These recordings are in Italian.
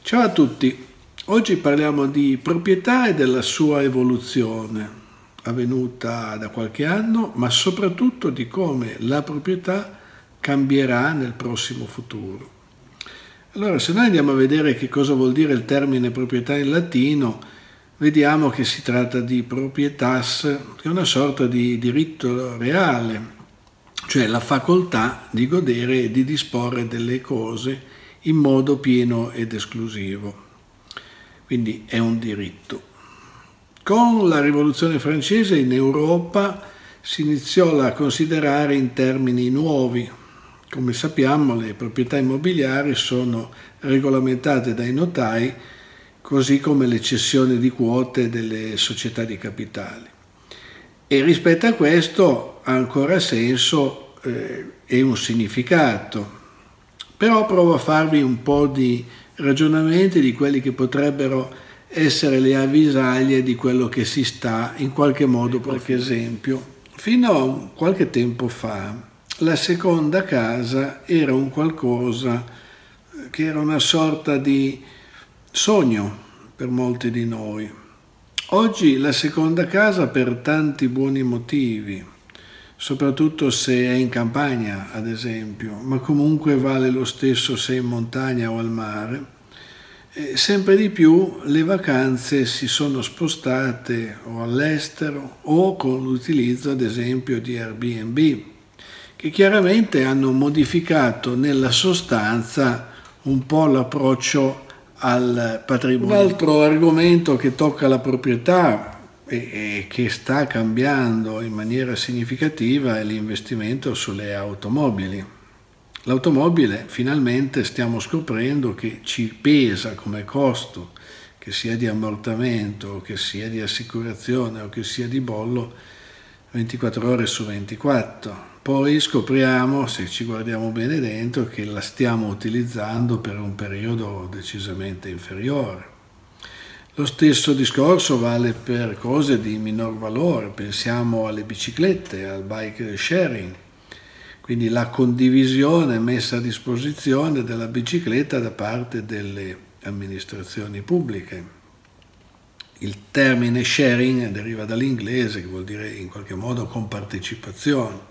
Ciao a tutti, oggi parliamo di proprietà e della sua evoluzione, avvenuta da qualche anno, ma soprattutto di come la proprietà cambierà nel prossimo futuro. Allora, se noi andiamo a vedere che cosa vuol dire il termine proprietà in latino, vediamo che si tratta di propietas, che è una sorta di diritto reale, cioè la facoltà di godere e di disporre delle cose in modo pieno ed esclusivo. Quindi è un diritto. Con la Rivoluzione francese in Europa si iniziò a considerare in termini nuovi. Come sappiamo, le proprietà immobiliari sono regolamentate dai notai, così come le cessioni di quote delle società di capitali. E rispetto a questo ha ancora senso e un significato. Però provo a farvi un po' di ragionamenti di quelli che potrebbero essere le avvisaglie di quello che si sta in qualche modo. Qualche esempio, fino a qualche tempo fa la seconda casa era un qualcosa che era una sorta di sogno per molti di noi. Oggi la seconda casa, per tanti buoni motivi, soprattutto se è in campagna ad esempio, ma comunque vale lo stesso se è in montagna o al mare, sempre di più le vacanze si sono spostate o all'estero o con l'utilizzo ad esempio di Airbnb, che chiaramente hanno modificato nella sostanza un po' l'approccio al patrimonio. Un altro argomento che tocca la proprietà e che sta cambiando in maniera significativa è l'investimento sulle automobili. L'automobile finalmente stiamo scoprendo che ci pesa come costo, che sia di ammortamento, che sia di assicurazione o che sia di bollo, 24 ore su 24. Poi scopriamo, se ci guardiamo bene dentro, che la stiamo utilizzando per un periodo decisamente inferiore. Lo stesso discorso vale per cose di minor valore, pensiamo alle biciclette, al bike sharing, quindi la condivisione messa a disposizione della bicicletta da parte delle amministrazioni pubbliche. Il termine sharing deriva dall'inglese, che vuol dire in qualche modo compartecipazione.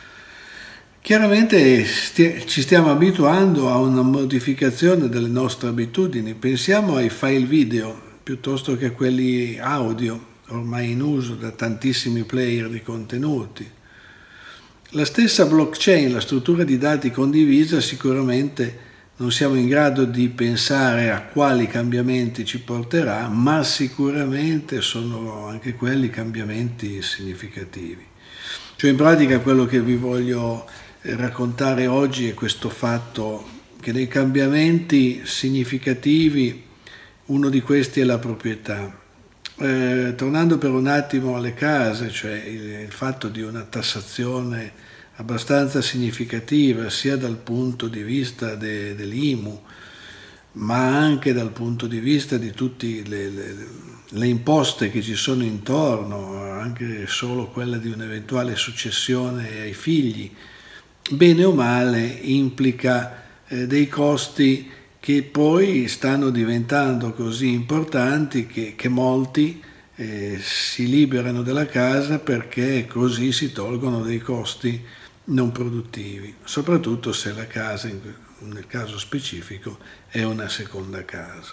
Chiaramente ci stiamo abituando a una modificazione delle nostre abitudini, pensiamo ai file video piuttosto che a quelli audio, ormai in uso da tantissimi player di contenuti. La stessa blockchain, la struttura di dati condivisa, sicuramente non siamo in grado di pensare a quali cambiamenti ci porterà, ma sicuramente sono anche quelli cambiamenti significativi. Cioè in pratica quello che vi voglio raccontare oggi è questo fatto che dei cambiamenti significativi uno di questi è la proprietà. Tornando per un attimo alle case, cioè il fatto di una tassazione abbastanza significativa sia dal punto di vista dell'IMU, ma anche dal punto di vista di tutte le imposte che ci sono intorno, anche solo quella di un'eventuale successione ai figli, bene o male implica dei costi che poi stanno diventando così importanti che molti si liberano della casa perché così si tolgono dei costi non produttivi, soprattutto se la casa, nel caso specifico, è una seconda casa.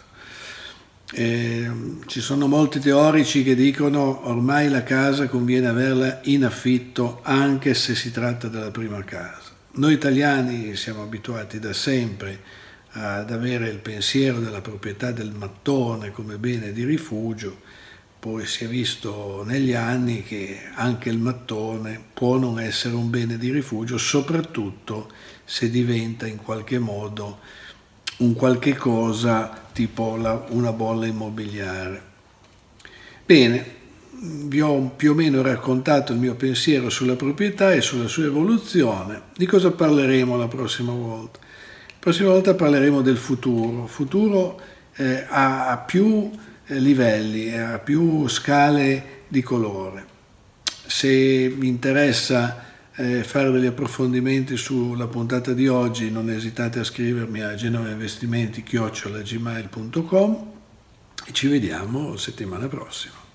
Ci sono molti teorici che dicono ormai la casa conviene averla in affitto anche se si tratta della prima casa. Noi italiani siamo abituati da sempre ad avere il pensiero della proprietà del mattone come bene di rifugio, poi si è visto negli anni che anche il mattone può non essere un bene di rifugio, soprattutto se diventa in qualche modo un qualche cosa tipo una bolla immobiliare. Bene, vi ho più o meno raccontato il mio pensiero sulla proprietà e sulla sua evoluzione. Di cosa parleremo la prossima volta? La prossima volta parleremo del futuro. Futuro ha più livelli, ha più scale di colore. Se vi interessa fare degli approfondimenti sulla puntata di oggi, non esitate a scrivermi a genovainvestimenti@gmail.com e ci vediamo settimana prossima.